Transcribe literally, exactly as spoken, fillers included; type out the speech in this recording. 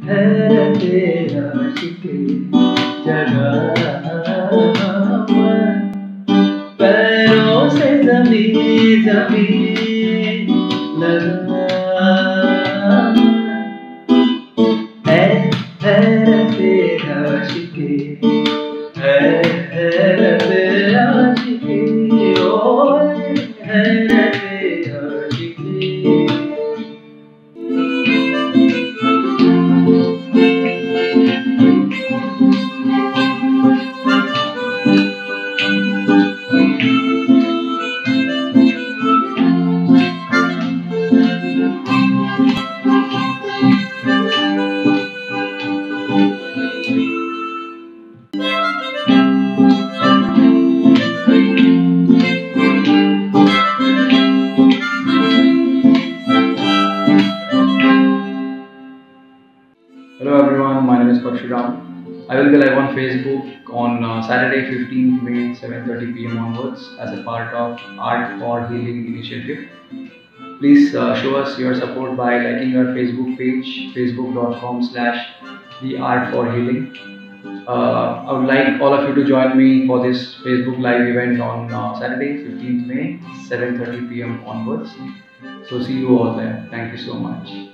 है आशिक जगह पैरों से जमीन जमीन लगा है है आशिक है है आशिक ओ है आशिक। Hello everyone, my name is Parshuram. I will be live on Facebook on uh, Saturday fifteenth May seven thirty p m onwards as a part of Art for Healing initiative. Please uh, show us your support by liking our Facebook page facebook dot com slash the art for healing. Uh, I would like all of you to join me for this Facebook live event on uh, Saturday fifteenth May seven thirty p m onwards. So see you all there. Thank you so much.